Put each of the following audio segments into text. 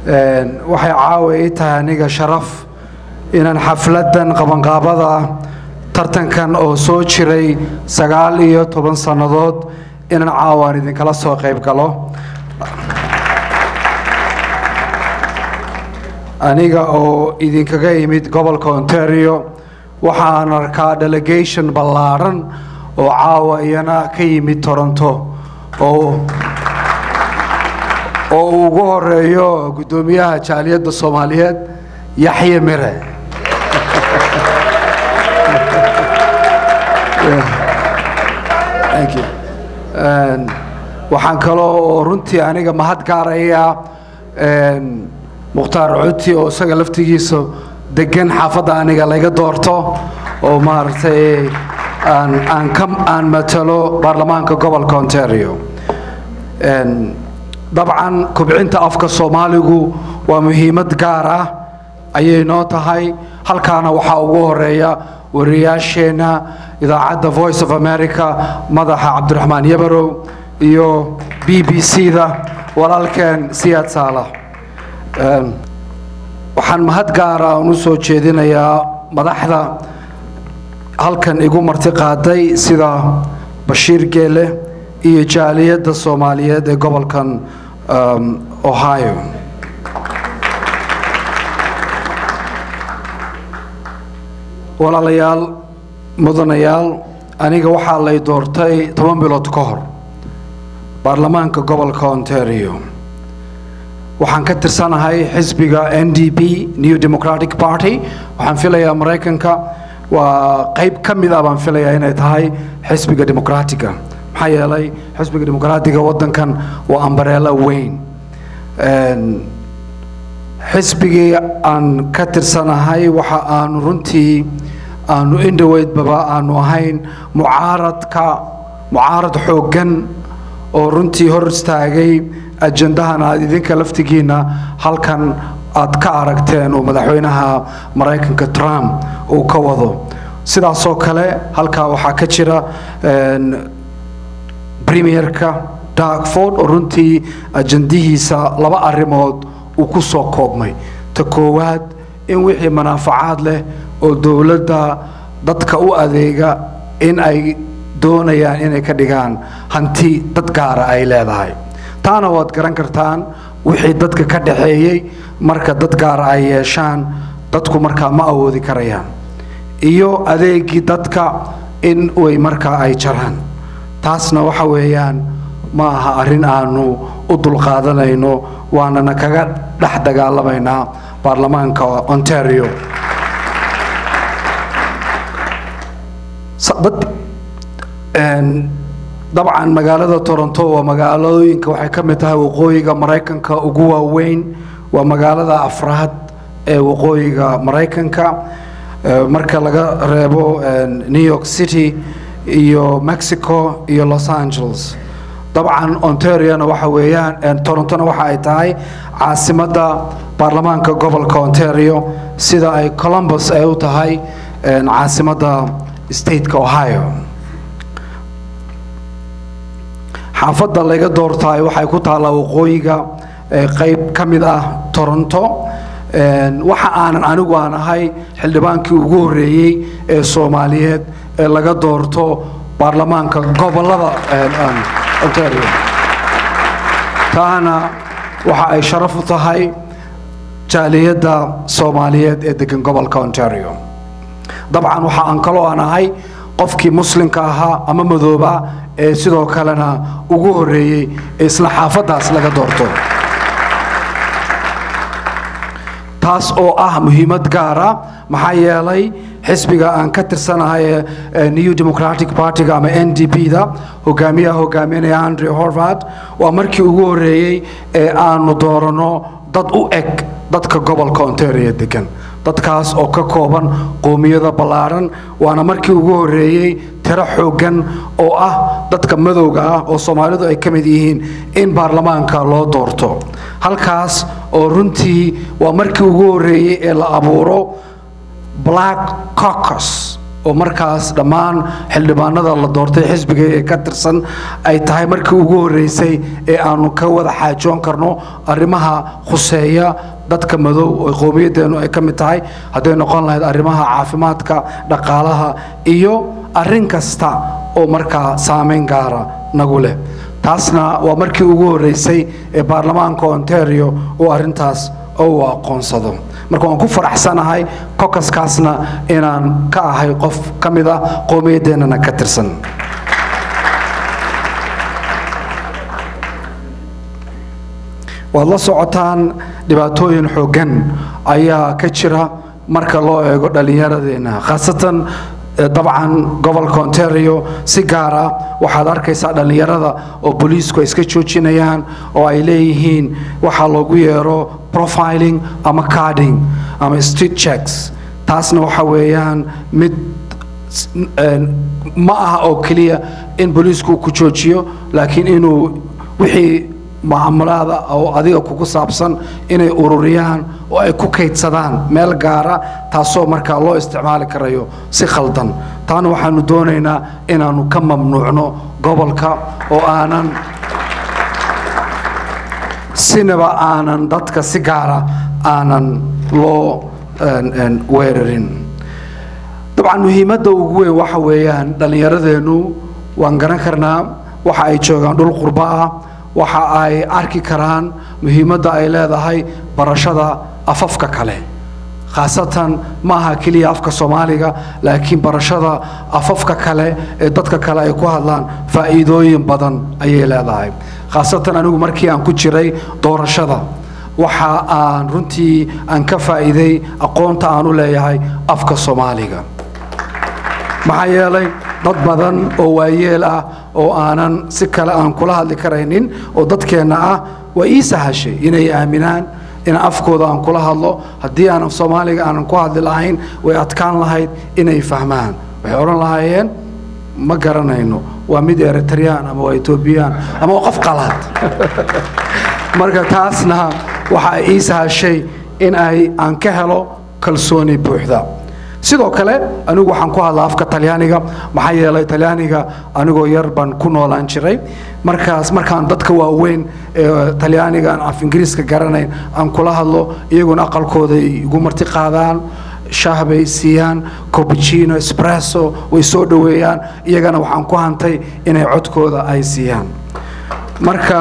waxay caaway tahay aniga sharaf inaan xafladan qabanqaabada tartankan oo soo jiray 19 sanadood inaan caawaan idinkala soo qayb galo aniga oo idinkaga yimid gobolka Ontario waxaan arkaa delegation ballaaran oo caawa iyana ka yimid Toronto oo ugu horeeyo gudoomiyaha jaaliyadda Soomaaliyeed Yaxye Mire Thank you. waxaan kaloo runtii aniga mahad gaaraya Mukhtaar Cuti oo isaga laftigiisa degan xaafadda aniga laga doorto oo maartay aan matalo baarlamaanka gobolka Ontario dabcan kubcinta afka Soomaaligu waa muhiimad gaar ah ayay noo tahay halkaana waxa ugu horeeya wariyaasheena idaacadda Voice of America madaxa Cabdiraxmaan Yabarow iyo BBC-da walaalkeen Siyaad Saalax waxaan mahad gaar ah u soo jeedinayaa madaxda halkan igu marti qaaday sida Bashiir Geele iyo jaaliyadda Soomaaliyeed ee gobolkan Ohio walaalayaal mudanayaal aniga waxaa lay doortay 10 bilood ka hor baarlamaanka gobolka Ontario waxaan ka tirsanahay xisbiga NDP New Democratic Party waxaan filayaa Mareykanka waa qayb kamid ah baan filayaa inay tahay xisbiga dimuqraadiga maxaa yeelay xisbiga dimuqraadiga wadankan waa umbrella weyn xisbigii aan ka tirsanahay waxa aan runtii aanu indhaweyd baba aanu ahayn mucaarad xoogan oo runtii hor istaagay ajandahan aad idinka laftigiina halkan aad ka aragteen oo madaxweynaha Mareykanka Trump uu ka wado sidaas oo kale halka waxa ka jira premierka Doug Ford oo runtii ajandihiisa laba arrimood uu ku soo koobmay ta koowaad in wixii manaafacaad leh oo dawladda dadka u adeega in ay doonayaan inay ka dhigaan hanti dad gaar ah ay leedahay taana waad garan kartaan wixii dadka ka dhaxeeyay marka dad gaar ah ay yeeshaan dadku marka ma awoodi karayaan iyo adeegii dadka in way marka ay jaraan taasna waxa weeyaan ma aha arrin aanu u dulqaadanayno waana kaga dhax dagaalamayna baarlamaanka Ontario dabcan magaalada Toronto waa magaalooyinka waxay ka mid tahay waqooyiga Mareykanka ugu waaweyn waa magaalada afraad ee waqooyiga Mareykanka marka laga reebo New York City iyo Mexico iyo Los Angeles dabcan Ontario waxa weeyaan Toronto waxa ay tahay caasimadda baarlamaanka gobolka Ontario sida ay Columbus ay u tahay caasimadda stateka Ohio xaafadda laga doortay waxay ku taala waqooyiga qayb kamid ah Toronto waxa aanan anigu aanahay xildhibaankii ugu horeeyay ee Soomaaliyeed ee laga doorto baarlamaanka gobolada Ontario taana waxa ay sharaf u tahay jaaliyadda Soomaaliyeed ee degan gobolka Ontario dabcan waxa aan kaloo aanahay qofkii muslimka ahaa ama madooba ee sidoo kalena ugu horeeyay isla xaafadaas laga doorto taas oo ah muhiimad gaar ah maxaa yeelay xisbiga aan ka tirsanahay New Democratic Party ama NDP-da hogaaminaya Andrew Horwath waa markii ugu horeeyay ee aanu doorano dad u eg dadka gobolka Ontario degan dadkaas oo ka kooban qoomiyada ballaaran waana markii ugu horeeyay tiro xoogan oo ah dadka madowga ah oo Soomaalidu ay kamid yihiin in baarlamaanka loo doorto halkaas oo runtii waa markii ugu horeeyay ee la abuuro Black Caucus oo markaas dhammaan xildhibaanada la doortay xisbiga ee ka tirsan ay tahay markii ugu horeysay ee aanu ka wada xaajoon karno arrimaha khuseeya dadka madow oo qowmiyadeenu ay ka mid tahay hadday noqon lahayd arrimaha caafimaadka dhaqaalaha iyo arrin kasta oo markaa saameyn gaara nagu leh taasna waa markii ugu horeysay ee baarlamaanka Ontario oo arrintaas oo aqoonsado marka waan ku faraxsanahay caucuskaasna inaan ka ahay qof ka mid ah qowmiyadeena ka tirsan waad la socotaan dhibaatooyin xooggan ayaa ka jira marka loo eego dhalinyaradeena khaasatan dabcan gobolka Ontario si gaar ah waxaad arkaysaa dhalinyarada oo booliisku iska joojinayaan oo ay leeyihiin waxa loogu yeero profiling ama carding ama street checks taasna waxa weeyaan mid ma aha oo kaliya in booliisku ku joojiyo laakiin inuu wixii maamulada oo adiga kugu saabsan inay ururiyaan oo ay ku kaydsadaan meel gaara taasoo marka loo isticmaali karayo si khaldan taana waxaanu doonaynaa inaanu ka mamnuucno gobolka oo aanan sinaba aanan dadka si gaara aanan loo weerarin dabcan muhiimadda ugu weyn waxa weeyaan dhalinyaradeenu waan garan karnaa waxa ay joogaan dhul qurba ah waxa ay arki karaan muhiimadda ay leedahay barashada afafka kale khaasatan maaha kaliya afka Soomaaliga laakiin barashada afafka kale ee dadka kale ay ku hadlaan faa'iidooyin badan ayay leedahay khaasatan anigu markii aan ku jiray doorashada waxa aan runtii aan ka faa'iiday aqoonta aan u leeyahay afka Soomaaliga maxaa yeelay dad badan oo waayeel ah oo aanan si kale aan kula hadli karaynin oo dadkeena ah way ii sahashay inay aaminaan in afkooda aan kula hadlo haddii aan Soomaaliga aan ku hadli lahayn way adkaan lahayd inay fahmaan waxay oran lahaayeen ma garanayno waa mid Eritrean ama waa Ethiopian ama qof qalaad marka taasna waxa ii sahashay in aan ka helo kalsooni buuxda sidoo kale anigu waxaan ku hadlaa afka Talyaaniga maxaa yeelay Talyaaniga anigoo yar baan ku noolaan jiray markaan dadka waaweyn ee Talyaaniga aan af Ingiriiska garanayn aan kula hadlo iyaguna aqalkooda igu marti qaadaan shaah bay siiyaan cappuccino espresso way soo dhaweeyaan iyagana waxaan ku hantay inay codkooda ay siiyaan marka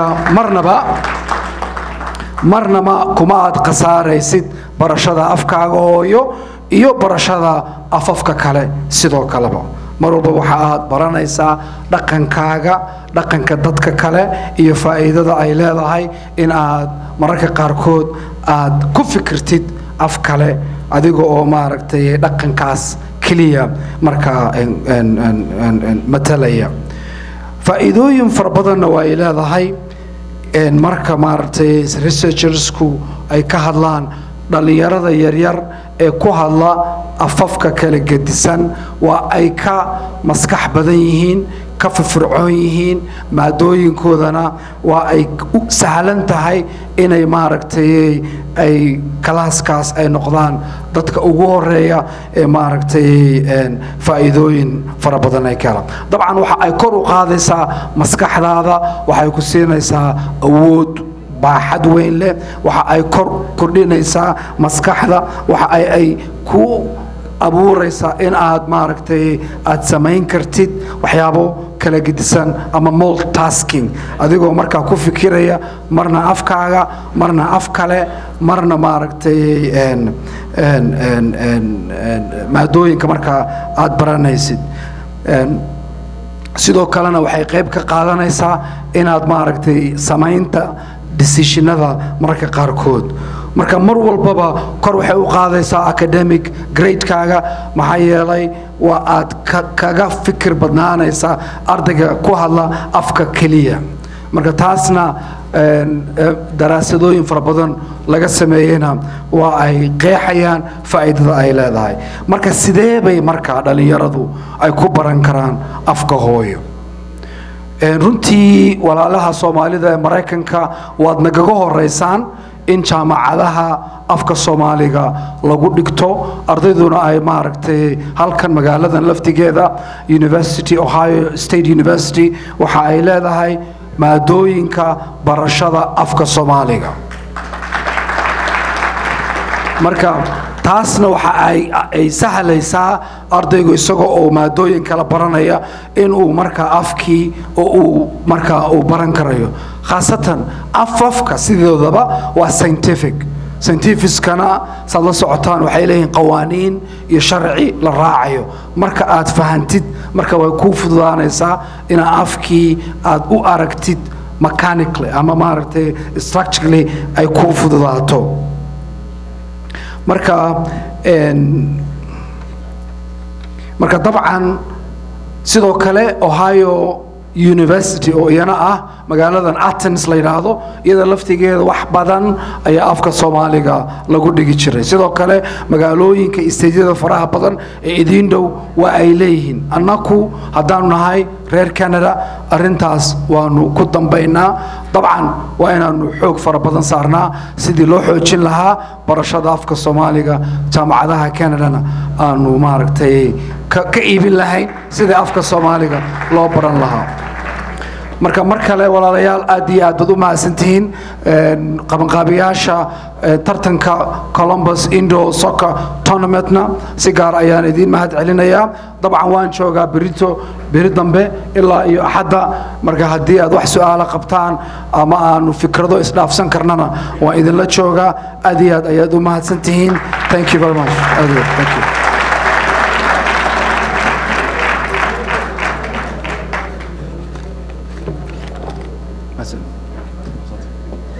marnaba kuma aad qasaaraysid barashada afkaaga hooyo iyo barashada afafka kale sidoo kaleba mar walba waxa aad baranaysaa dhaqankaaga dhaqanka dadka kale iyo faa'iidada ay leedahay in aad mararka qaarkood aad ku fikirtid af kale adiga oo maaragtay dhaqankaas kaliya marka matalaya faa'iidooyin fara badan way leedahay marka maaragtay researchersku ay ka hadlaan dhalinyarada yaryar ee ku hadla afafka kala gedisan waa ay ka maskax badan yihiin ka firfircoon yihiin maadooyinkoodana waa ay u sahlan tahay inay maaragtay ay kalaaskaas ay noqdaan dadka ugu horeeya ee maaragtay faa'iidooyin fara badan ay kala dabcan waxa ay kor u qaadaysaa maskaxdaada waxay ku siinaysaa awood baaxad weyn leh waxa ay kordhinaysaa maskaxda waxa ay ku abuuraysaa in aad maaragtay aad samayn kartid waxyaabo kala gedisan ama multitasking adigoo markaa ku fikiraya marna afkaaga marna af kale marna maaragtay maadooyinka markaa aad baranaysid sidoo kalena waxay qayb ka qaadanaysaa inaad maaragtay samaynta decisionada marka qaarkood marka mar walbaba kor waxay u qaadaysaa academic grade-kaaga maxaa yeelay waa aad kaga fikir badnaanaysaa ardayga ku hadla afka kaliya marka taasna daraasadooyin fara badan laga sameeyayna waa ay qeexayaan faa'iidada ay leedahay marka sidee bay marka dhalinyaradu ay ku baran karaan afka hooyo runtii walaalaha Soomaalida ee Mareykanka waad nagaga horeysaan in jaamacadaha afka Soomaaliga lagu dhigto ardayduna ay maaragtay halkan magaaladan laftigeeda Ohio State University waxa ay leedahay maadooyinka barashada afka Soomaaliga marka taasna waxa ay sahlaysaa ardaygu isagoo oo maadooyin kala baranaya in uu marka afkii oo uu marka uu baran karayo khaasatan afafka sidoodaba waa scientific-kana saad la socotaan waxay leeyihiin qawaaniin iyo sharci la raacayo marka aad fahantid marka way kuu fududaanaysaa inaad afkii aad u aragtid mechanically ama maaragtay structurally ay kuu fududaato marka dabcan sidoo kale Ohio University oo iyana ah magaaladan Athens la yiraahdo iyada laftigeeda wax badan ayaa afka Soomaaliga lagu dhigi jiray sidoo kale magaalooyinka isteediyada faraha badan ee idin dhow waa ay leeyihiin annaku hadaan nahay reer Canada arintaas waanu ku dambeynaa dabcan waa inaanu xoog fara badan saarnaa sidii loo xoojin lahaa barashada afka Soomaaliga jaamacadaha Canada-na aanu maaragtay ka iibin lahayn sidii afka Soomaaliga loo baran lahaa marka markale walaalayaal aad iyo aad u mahadsantihiin qabanqaabiyaasha tartanka Columbus Indoor Soccer Tournamentna si gaar ayaan idin mahad celinayaa dabcan waan joogaa beri dambe ilaa iyo axadda marka haddii aad wax su'aalo qabtaan ama aanu fikrado isdhaafsan karnana waan idinla joogaa aad iyo aad ayaad u mahadsantihiin thank you very much thank you